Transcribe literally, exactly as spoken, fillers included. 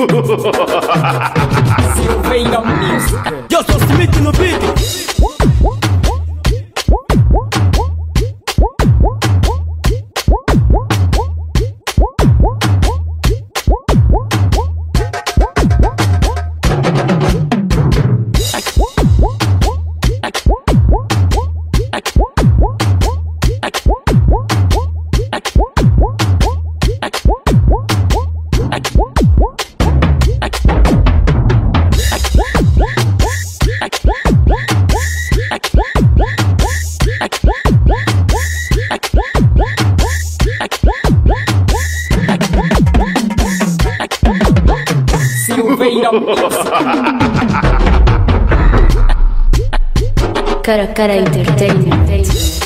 Silveira Music. Eu sou Smith no beat. Silveira Music. Cara Cara Entertainment.